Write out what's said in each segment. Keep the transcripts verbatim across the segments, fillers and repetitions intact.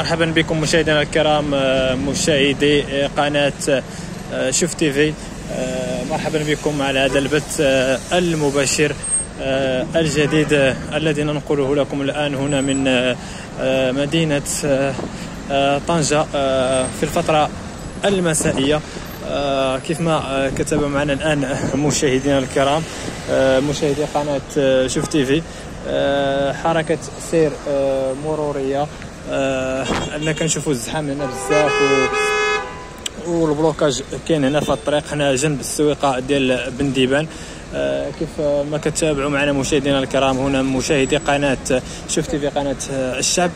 مرحبا بكم مشاهدينا الكرام، مشاهدي قناة شوف تي في. مرحبا بكم على هذا البث المباشر الجديد الذي ننقله لكم الآن هنا من مدينة طنجة في الفترة المسائية. كيف ما كتب معنا الآن مشاهدينا الكرام مشاهدي قناة شوف تي في، حركة سير مرورية، أننا كنشوفوا الزحام هنا بزاف والبلوكاج كاين هنا في الطريق هنا جنب السويقة ديال بن ديبان. كيف ما كتابعوا معنا مشاهدينا الكرام هنا مشاهدي قناة شوف تي في قناة الشعب،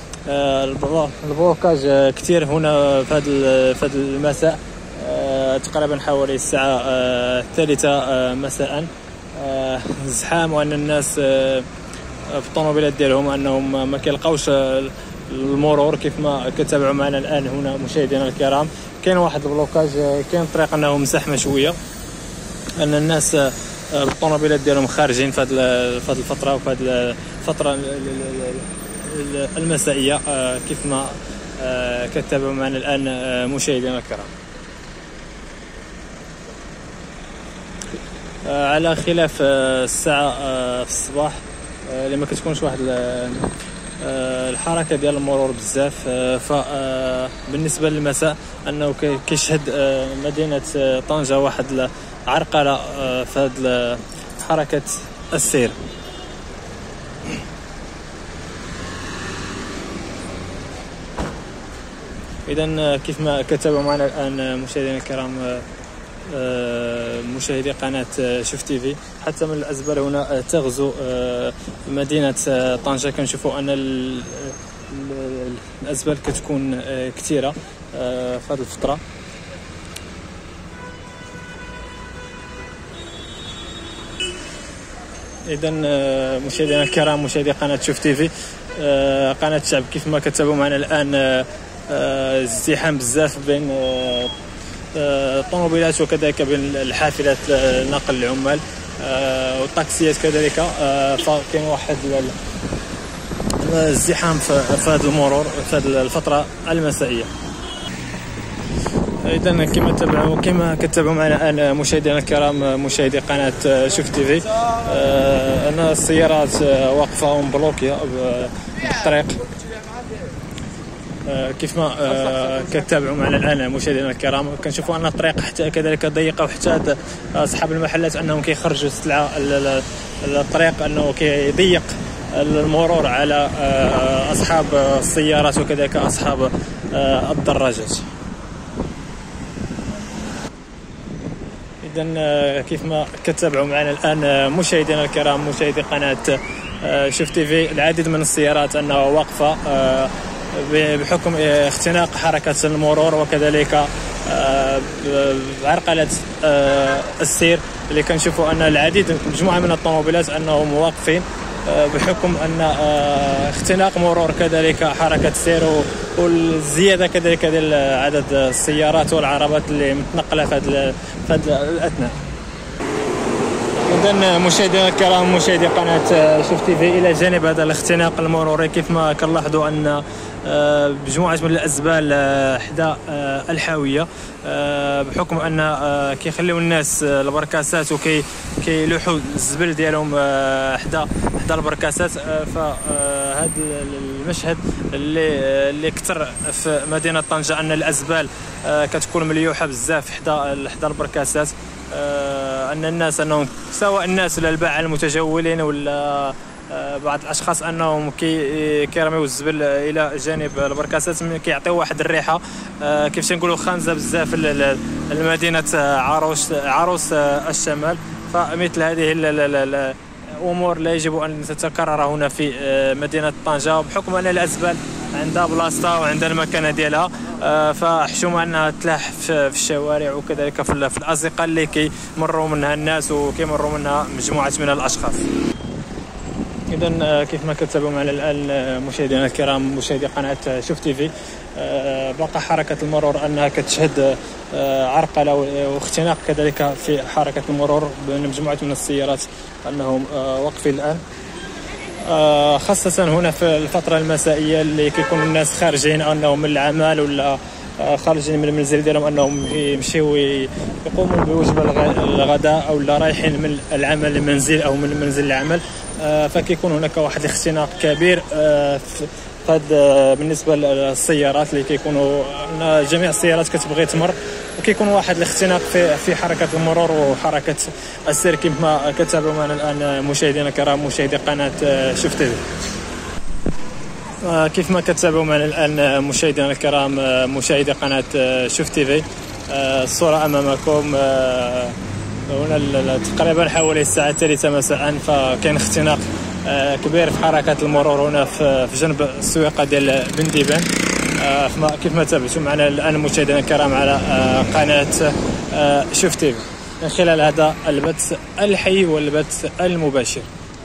البلوكاج كثير هنا في هذا المساء، تقريبا حوالي الساعة الثالثة مساء. الزحام وأن الناس في الطوموبيلات ديالهم أنهم ما كيلقاوش المرور. كيف ما كتابعوا معنا الآن هنا مشاهدينا الكرام كاين واحد البلوكاج، كاين الطريق أنه مزحمة شوية، أن الناس بالطوموبيلات ديالهم خارجين في هذه الفترة وفي هذه الفترة المسائية. كيف ما كتابعوا معنا الآن مشاهدينا الكرام، على خلاف الساعة في الصباح اللي ما كتكونش واحد الحركة ديال المرور بزاف. فبالنسبة للمساء أنه كيشهد مدينة طنجة واحد عرقلة في هذه حركة السير. إذن كيف ما كتبوا معنا الآن مشاهدينا الكرام مشاهدي قناة شوف تي في، حتى من الأزبال هنا تغزو مدينة طنجة. كنشوفوا أن الأزبال كتكون كثيرة في هذه الفترة. إذن مشاهدينا الكرام مشاهدي قناة شوف تي في قناة الشعب، كيف ما كتبوا معنا الآن ازدحام بزاف بين الطوموبيلات وكذلك بين الحافلات نقل العمال والطاكسيات كذلك. فكاين واحد الازدحام في هذا المرور في هذه الفترة المسائية. إذن كما تابعوا كما كتبوا معنا الآن مشاهدينا الكرام مشاهدي قناة شوف تي في أن السيارات واقفة ومبلوكية بالطريق. كيف ما كتابعوا معنا الان مشاهدينا الكرام كنشوفوا ان الطريق حتى كذلك ضيقه، وحتى اصحاب المحلات انهم كيخرجوا السلعه الطريق انه كيضيق المرور على اصحاب السيارات وكذلك اصحاب الدراجات. اذا كيف ما كتابعوا معنا الان مشاهدينا الكرام مشاهدي قناه شوف تي في، العديد من السيارات انها واقفه بحكم اختناق حركة المرور وكذلك عرقلة السير، اللي كنشوفوا أن العديد مجموعة من الطوموبيلات أنهم واقفين بحكم أن اختناق مرور كذلك حركة السير والزيادة كذلك ديال عدد السيارات والعربات اللي متنقلة في هذا الأثناء. إذن مشاهدينا الكرام مشاهدي قناة شوف تي في، إلى جانب هذا الاختناق المروري كيف ما كنلاحظوا أن مجموعة من الأزبال حدا الحاوية بحكم أن كيخليو الناس البركاسات وكيلوحوا الزبل ديالهم حدا حدا البركاسات. فهذا المشهد اللي اللي كثر في مدينة طنجة أن الأزبال كتكون مليوحة بزاف حدا حدا البركاسات، أن الناس أنهم سواء الناس ولا الباعة المتجولين ولا بعض الاشخاص انهم كي كيرميو الزبل الى جانب البركاسات كيعطيو واحد الريحه كيفاش نقولوا خانزه بزاف المدينه عروس عروس الشمال. فمثل هذه الامور لا يجب ان تتكرر هنا في مدينه طنجه، بحكم ان الازبال عندها بلاصتها وعندها المكانه ديالها، فحشومه انها تلاح في الشوارع وكذلك في الازقه اللي كيمروا منها الناس وكيمروا منها مجموعه من الاشخاص. إذن كيف ما كتبوا معنا الآن مشاهدينا الكرام مشاهدي قناة شوف تي في، بقى حركة المرور أنها كتشهد عرقلة واختناق كذلك في حركة المرور بين مجموعة من السيارات أنهم واقفين الآن. خاصة هنا في الفترة المسائية اللي كيكون الناس خارجين أنهم من العمل ولا خارجين من المنزل ديالهم أنهم يمشيو يقوموا بوجبة الغداء أو لا رايحين من العمل للمنزل أو من المنزل للعمل. فكيكون هناك واحد الاختناق كبير فهاد بالنسبة للسيارات اللي كيكونوا جميع السيارات كتبغي تمر، وكيكون واحد الاختناق في في حركة المرور وحركة السير كما كتابعوا معنا الآن مشاهدينا الكرام مشاهدي قناة شوف تيفي. كيف ما كتابعوا معنا الآن مشاهدينا الكرام مشاهدي قناة شوف تيفي، الصورة أمامكم هنا تقريبا حوالي الساعة الثالثة مساء، فكاين اختناق كبير في حركة المرور هنا في جنب السويقة ديال بن ديبان. كيف ما تابعتوا معنا الآن مشاهدينا الكرام على قناة شوف تيفي من خلال هذا البث الحي والبث المباشر.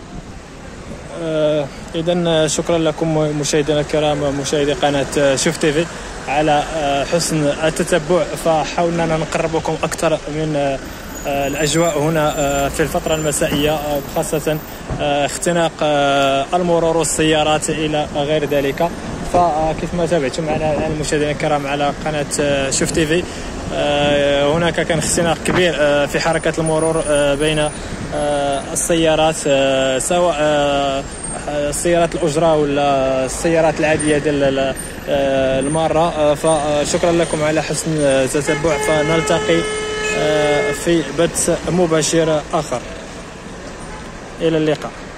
إذن شكرا لكم مشاهدينا الكرام مشاهدي قناة شوف تيفي على حسن التتبع، فحاولنا نقربكم أكثر من الأجواء هنا في الفترة المسائية، خاصة اختناق المرور والسيارات إلى غير ذلك. فكيف ما تابعتم معنا المشاهدين الكرام على قناة شوف تيفي، هناك كان اختناق كبير في حركة المرور بين السيارات، سواء السيارات الأجرة ولا السيارات العادية ديال المارة. فشكرا لكم على حسن التتبع، فنلتقي في بث مباشر آخر. إلى اللقاء.